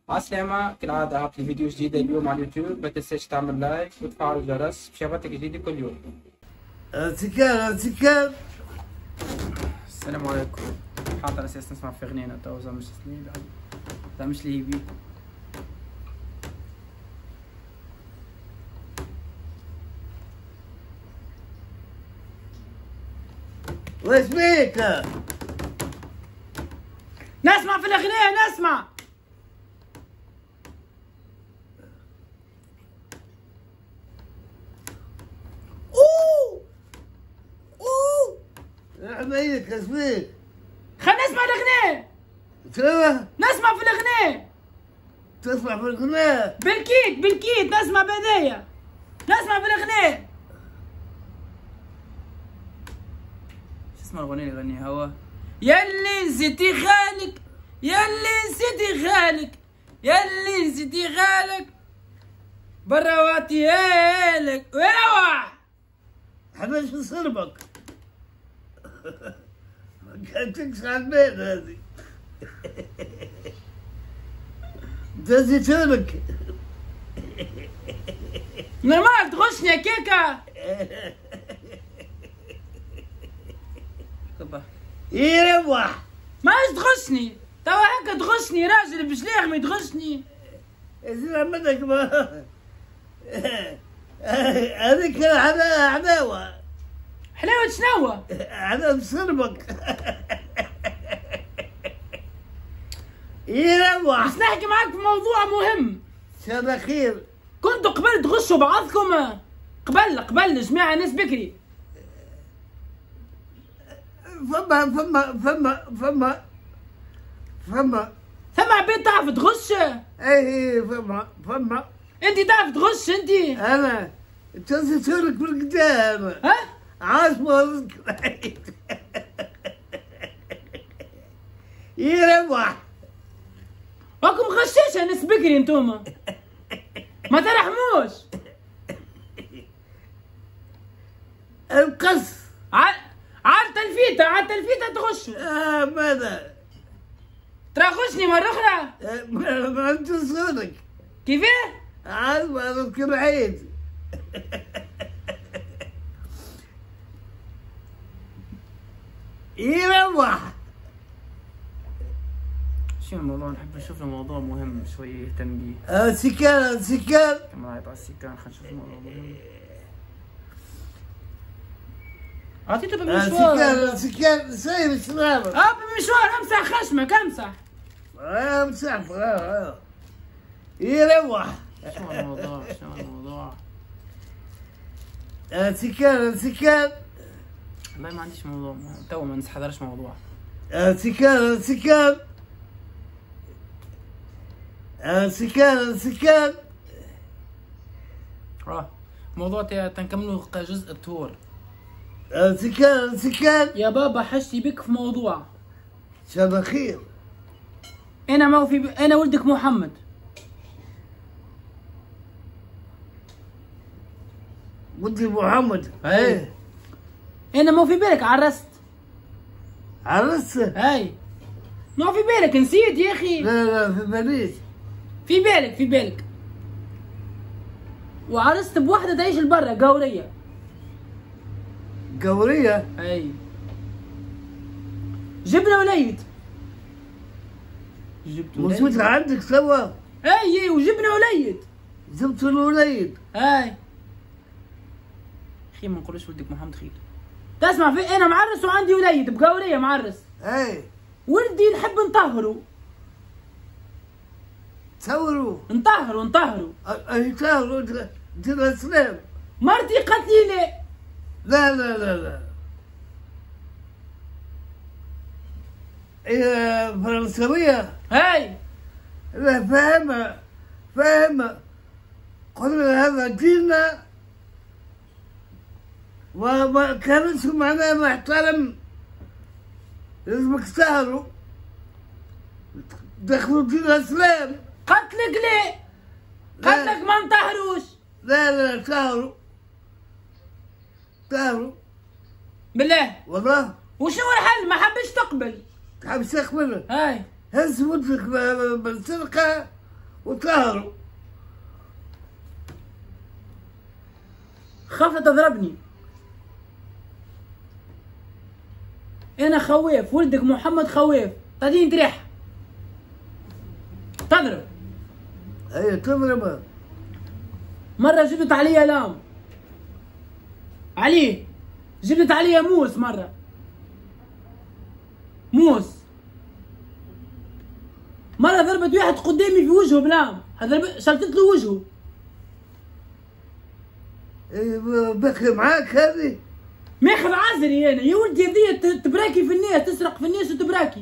عالسلامة، كالعادة هبط فيديو جديد اليوم على اليوتيوب. ما تنساش تعمل لايك وتفعل الجرس باش يعطيك جديد كل يوم. ارتكال. السلام عليكم. حاط على اساس نسمع في غنينة تو زعما مش سنين زعما مش لي بي. واش بيك؟ نسمع في الأغنية نسمع. عميك اش بيك؟ خلينا نسمع الأغنية. شنو؟ نسمع في الأغنية. تسمع في القناة؟ بالكيت نسمع بهدايا. نسمع في الأغنية. شو اسمها الأغنية اللي يغنيها هو؟ ياللي نسيتي خالك، ياللي نسيتي خالك، ياللي نسيتي خالك برا واتيالك وروح. حبيش نصربك. كانت تكسر البيت هذه. دزيتولك. نورمال تغشني يا كيكة. يروح. ماش تغشني توا هكا تغشني راجل بشليغ ما تغشني. اسمع منك ما هذيك عداوة. حلاوة شنوة؟ عداوة بصربك. يروح. بس نحكي معاك في موضوع مهم. شهر خير. كنتوا قبل تغشوا بعضكم؟ قبل جماعة ناس بكري. ثم عباد تعرف تغش؟ اي فما انت تعرف تغش انت؟ انا تنسيتولك بالقدام. ها؟ عاصمة يروح. راكم غشاشة ناس بكري انتوما. ما ترحموش. القص على التلفيتة تغش. ماذا؟ ترى غشني مرة أخرى. ما انت صدق. كيفاه؟ عاصمة اذكر عيد. يروح. شو الموضوع؟ نحب نشوف له موضوع مهم شوية يهتم بيه. سكان كما رايت على السكان. خلينا نشوف الموضوع مهم. عطيته بمشوار. سكان سايب السلامة. بمشوار امسح خشمك امسح. امسح. يروح. شو الموضوع؟ سكان. والله ما عنديش موضوع تو ما نحضرش موضوع. سكان. موضوع تنكملوا جزء التور. سكان. يا بابا حشتي بك في موضوع. شهر خير. انا ولدك محمد. ولدي محمد. ايه. انا ما في بالك عرست. عرست؟ هاي ما في بالك نسيت يا اخي. لا في باليش. في بالك وعرست بوحده تعيش لبرا قوريه. اي جبنا وليد. وصلت عندك سوا. اي وجبنا وليد. جبت الوليد. اي اخي ما نقولوش ولدك محمد خير. تسمع في انا معرس وعندي وليد بقوريه معرس. اي ولدي نحب نطهره. تصوروا. نطهروا. اي تصوروا دير سلام. مرتي قالت لي لا. هي فرنسوية. هاي لا فاهمة. قلنا هذا ديننا وما كانش معناه محترم. لازمك تسهروا دخلوا دين الاسلام. قالت لك ليه؟ قالت لك ما نطهروش. لا سهروا بالله والله. وشنو الحل؟ ما حبش تقبل. تحب تقبل؟ هاي هز ودك بالسرقة وسهروا. خاف لا تضربني. انا خواف، ولدك محمد خواف، تعطيني تريح. تضرب. اي تضربه. مرة جبت عليا لام. عليه. جبت عليا موس مرة. موس. مرة ضربت واحد قدامي في وجهه بلام، شلتت له وجهه. بكي معاك هذه؟ ماخذ عذري انا، يا ولدي هذيا تبراكي في الناس، تسرق في الناس وتبراكي.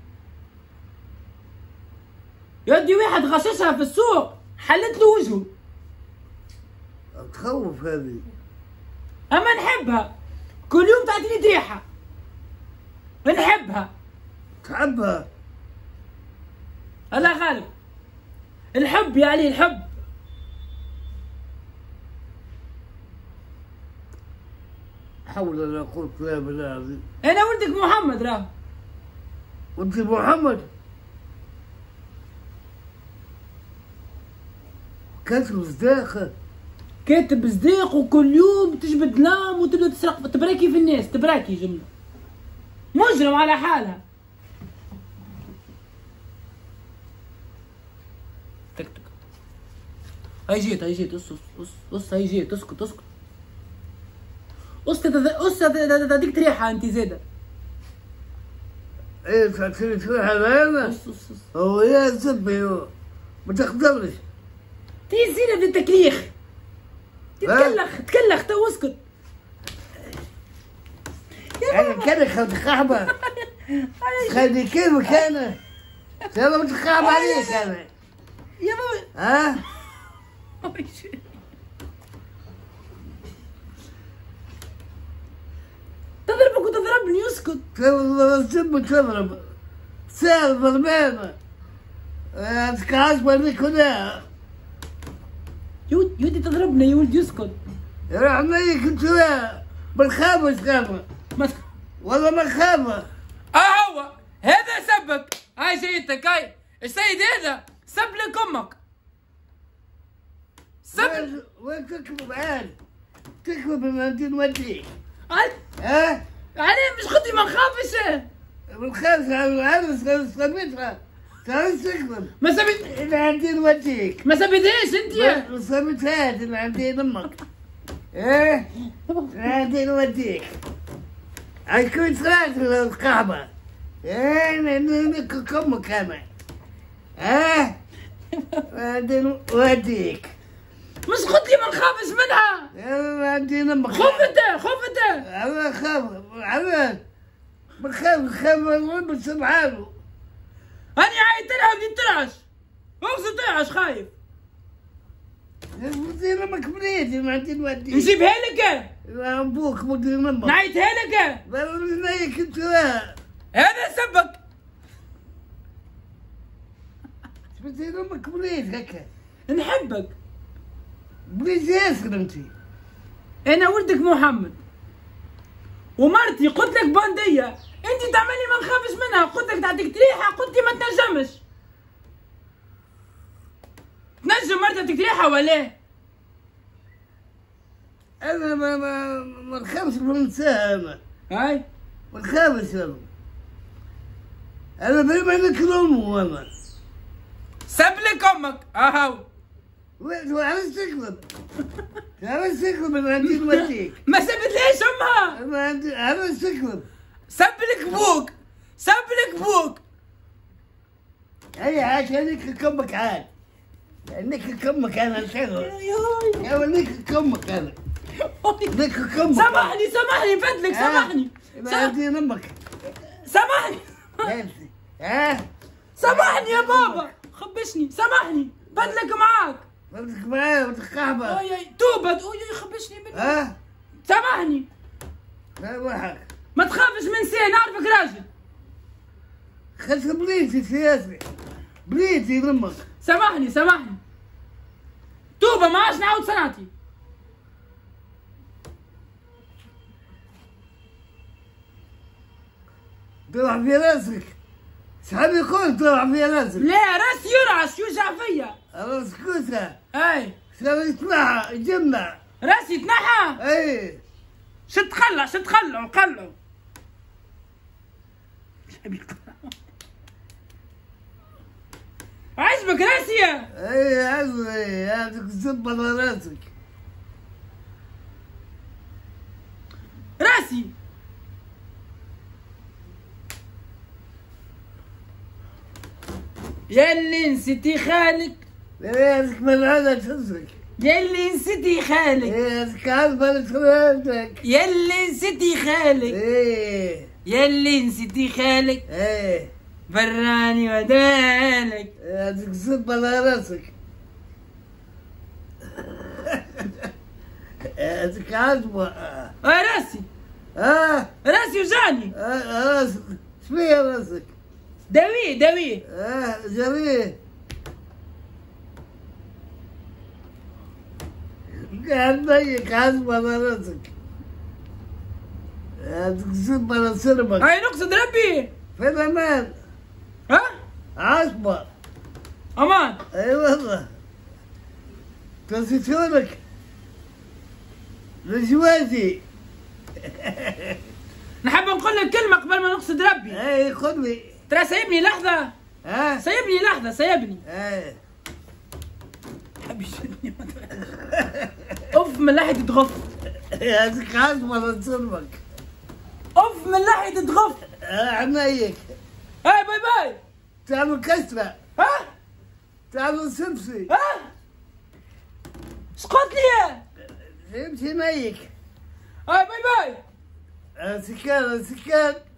يا ولدي واحد غششها في السوق، حلت له وجهه. تخوف هذه. اما نحبها، كل يوم تعطيني تريحة. نحبها. تحبها؟ الله غالب. الحب يا علي، الحب. حول ولا قوة إلا بالله العظيم. انا ولدك محمد راه. وانت محمد؟ كاتب صداقة. كاتب صديق، وكل يوم تجبد لام وتبدا تسرق، تبراكي في الناس، تبراكي جملة. مجرم على حالها. تك تك. هاي جيت هاي جيت، اس هاي جيت، اسكت اسكت. تعطيك تريحة انت زاده. ايه تعطيني تروح على انا؟ هو يا زبي هو ما تقدرش. تيزينا في التكليخ. تكلخ تو اسكت. انا كان خدخابة. خلي كيفك انا. ترى متخاب عليك انا. يا بابا. ها؟ تضربك وتضربني، اسكت. تضرب تضرب. سهل ضربانة. عاجبة لي كلها. يودي تضربنا يا ولدي، اسكت. راح نيك انت بالخامة خامة. والله ما خامة. هو هذا سبك. هاي جيتك هاي السيد هذا سب لك امك. سب. وين تكذب عاد؟ تكذب ما انت نوديك. ها؟ يعني مش خدي ما نخافش. بالخامس على سميتها. تعال تكذب. ما سبت. اللي عندي نوديك. ما سبتهاش انت. ما سميتهاش اللي عندي امك. ايه؟ اللي عندي نوديك. هيكون ثلاث القهوة. ايه نك امك انا. اه عندي نوديك. مش قلت لي ما نخافش منها. عندي امك. خوف انت. انا خاف. انا بخاف سبحانه. أنا عايز تلعب بدي ترعش. اقصد ترعش خايف. مدير امك بنيتي ما عندي نوديك. نجيبها لك. ابوك مدير امك. نعيتها لك. نايك انت. هذا سبك. مدير امك بنيت هكا. نحبك. بنيت ياسر انت. انا ولدك محمد. ومرتي قلت لك بنديه، انت تعملي ما نخافش منها، قلت لك تعطيك تريحه، قلت لي ما تنجمش. تنجم مرتي تعطيك تريحه ولا؟ انا ما نخافش بنساها انا. هاي ما نخافش انا دايما نكرمه انا. سب لك امك. اهو. وعلاش تكذب؟ علاش تكذب انا عندي نوديك؟ ما سبتليش امها. انا عندي علاش تكذب؟ سب لك بوك. هي عشان ليك كمك عاد. ليك كمك انا الحلو. يا وليك كمك انا. ليك كمك. سامحني بدلك سامحني. عندي امك. سامحني. ها؟ سامحني يا بابا، خبشني، سامحني، بدلك معاك. بدلك معايا وتخابى. توبة خبشني منك. ها؟ سامحني. سامحك. ما تخافش من سي، نعرفك راجل. خلت بليتي سياسي. بليتي لامك. سامحني. توبة ما عادش نعاود صنعتي. تروح في راسك. شحال يكون تروح في راسك؟ لا راسي يرعش يوجع فيا. راسك كوسه. اي شحال يتنحى يجمع. راسي تنحى. اي شد خلع شد خلعوا قلعوا. عجبك راسي؟ اي عزوي هذيك الزبه على راسك. راسي يلي نسيتي خالك. هذيك ملعونة تهزك. يلي نسيتي خالك. هذيك عارفة شغلتك. يلي نسيتي خالك. ايه يلي نسيتي خالك. ايه براني ودالك. هذيك الزبة على راسك. هذيك عاجبة. راسي راسي وجعني. راسك شبيه راسك؟ داويه داويه. جميل. قاعد ضيق عاجبة على راسك. هذيك الزبة على سربك. هاي نقصد ربي. فين امان؟ ها؟ عاجبة. امان. اي والله. تنسيتونك لجوازي. نحب نقول لك كلمة قبل ما نقصد ربي. اي خذ لي. ترى سايبني لحظة. سايبني لحظة سايبني. اي حب يشدني. اوف من ناحية تغف. هذيك عاجبة على سربك. اوف من ناحية تغف. عنايك. هاي باي باي. تعمل كسرة. تعمل سمسي. شقلت لي؟ امشي نايك. هاي باي باي. سكان سكان.